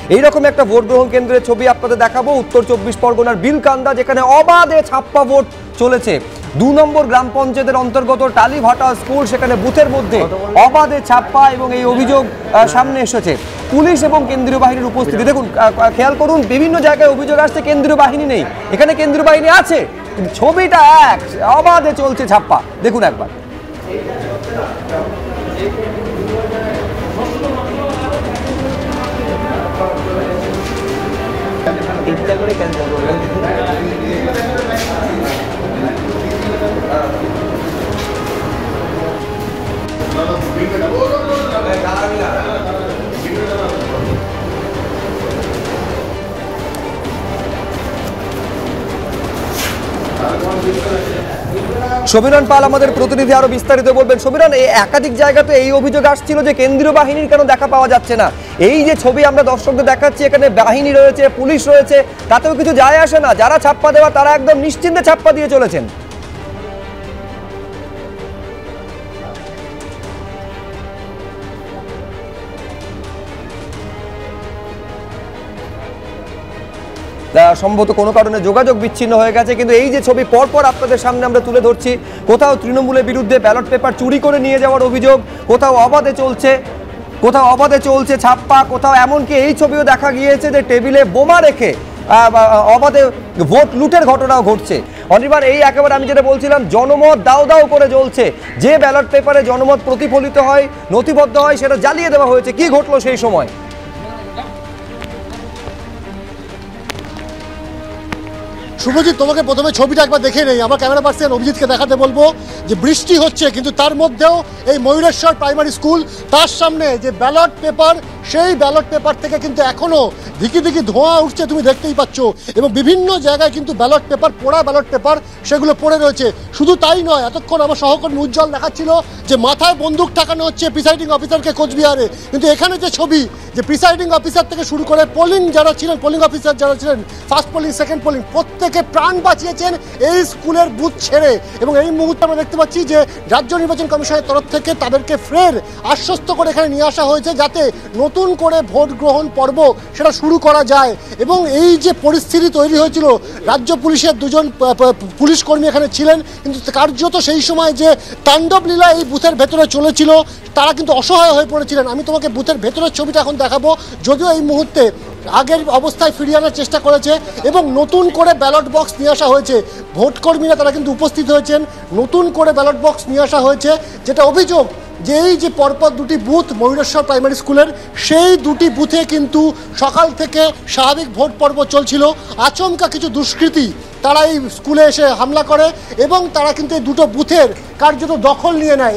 এইরকম একটা ভোট গ্রহণ কেন্দ্রের ছবি আপনাদের দেখাবো উত্তর 24 পরগনার বিলকান্দা, যেখানে অবাধে ছাপ্পা ভোট চলেছে। 2 নম্বর গ্রাম পঞ্চায়েতের অন্তর্গত টালিভাটা স্কুল, সেখানে বুথের মধ্যে অবাধে ছাপ্পা এবং এই অভিযোগ সামনে এসেছে। পুলিশ এবং কেন্দ্রীয় বাহিনীর উপস্থিতি দেখুন, খেয়াল করুন, বিভিন্ন জায়গায় অভিযোগ আসছে কেন্দ্রীয় বাহিনী নেই, এখানে কেন্দ্রীয় বাহিনী আছে, ছবিটা এক, অবাধে চলছে ছাপ্পা। দেখুন একবার। সমীরণ পাল আমাদের প্রতিনিধি আরো বিস্তারিত বলবেন। সমীরণ, এই একাধিক জায়গাতে এই অভিযোগ আসছিল যে কেন্দ্রীয় বাহিনীর কেন দেখা পাওয়া যাচ্ছে না। এই যে ছবি আমরা দর্শকদের দেখাচ্ছি, এখানে বাহিনী রয়েছে, পুলিশ রয়েছে, তাতেও কিছু যায় আসে না। যারা ছাপ্পা দেওয়া তারা একদম নিশ্চিন্তে ছাপ্পা দিয়ে চলেছেন। সম্ভবত কোনো কারণে যোগাযোগ বিচ্ছিন্ন হয়ে গেছে, কিন্তু এই যে ছবি পরপর আপনাদের সামনে আমরা তুলে ধরছি, কোথাও তৃণমূলের বিরুদ্ধে ব্যালট পেপার চুরি করে নিয়ে যাওয়ার অভিযোগ, কোথাও অবাধে চলছে ছাপ্পা, কোথাও এমনকি এই ছবিও দেখা গিয়েছে যে টেবিলে বোমা রেখে অবাধে ভোট লুটের ঘটনাও ঘটছে। অনির্বাণ, এই একেবারে আমি যেটা বলছিলাম, জনমত দাও দাও করে জ্বলছে। যে ব্যালট পেপারে জনমত প্রতিফলিত হয়, নথিবদ্ধ হয়, সেটা জ্বালিয়ে দেওয়া হয়েছে। কি ঘটলো সেই সময়? শুভজিৎ, তোমাকে প্রথমে ছবিটা একবার দেখে নেই। আমার ক্যামেরা পার্সন অভিজিৎকে দেখাতে বলবো যে বৃষ্টি হচ্ছে, কিন্তু তার মধ্যেও এই ময়ূরেশ্বর প্রাইমারি স্কুল, তার সামনে যে ব্যালট পেপার, সেই ব্যালট পেপার থেকে কিন্তু এখনো ধিকি ধিকি ধোঁয়া উঠছে, তুমি দেখতেই পাচ্ছ। এবং বিভিন্ন জায়গায় কিন্তু ব্যালট পেপার, পোড়া ব্যালট পেপার, সেগুলো পড়ে রয়েছে। শুধু তাই নয়, এতক্ষণ আমার সহকর্মী উজ্জ্বল দেখাচ্ছিল যে মাথায় বন্দুক ঠাকানো হচ্ছে প্রিসাইডিং অফিসারকে কোচবিহারে, কিন্তু এখানে যে ছবি, যে প্রিসাইডিং অফিসার থেকে শুরু করে পোলিং অফিসার যারা ছিলেন, ফার্স্ট পোলিং, সেকেন্ড পোলিং, প্রত্যেকে প্রাণ বাঁচিয়েছেন এই স্কুলের বুথ ছেড়ে। এবং এই মুহূর্তে আমরা দেখতে পাচ্ছি যে রাজ্য নির্বাচন কমিশনের তরফ থেকে তাদেরকে ফের আশ্বস্ত করে এখানে নিয়ে আসা হয়েছে, যাতে নতুন করে ভোট গ্রহণ পর্ব সেটা শুরু করা যায়। এবং এই যে পরিস্থিতি তৈরি হয়েছিল, রাজ্য পুলিশের 2জন পুলিশ কর্মী এখানে ছিলেন, কিন্তু কার্যত সেই সময় যে তাণ্ডব লীলা এই বুথের ভেতরে চলেছিল, তারা কিন্তু অসহায় হয়ে পড়েছিলেন। আমি তোমাকে বুথের ভেতরের ছবিটা এখন দেখাবো, যদিও এই মুহূর্তে আগের অবস্থায় ফিরিয়ে আনার চেষ্টা করেছে এবং নতুন করে ব্যালট বক্স নিয়ে আসা হয়েছে। ভোটকর্মীরা তারা কিন্তু উপস্থিত হয়েছেন, নতুন করে ব্যালট বক্স নিয়ে আসা হয়েছে। যেটা অভিযোগ যে এই যে পরপর 2টি বুথ ময়ূরেশ্বর প্রাইমারি স্কুলের, সেই 2টি বুথে কিন্তু সকাল থেকে স্বাভাবিক ভোট পর্ব চলছিল। আচমকা কিছু দুষ্কৃতী তারা এই স্কুলে এসে হামলা করে এবং তারা কিন্তু এই 2টো বুথের কার্যত দখল নিয়ে নেয়।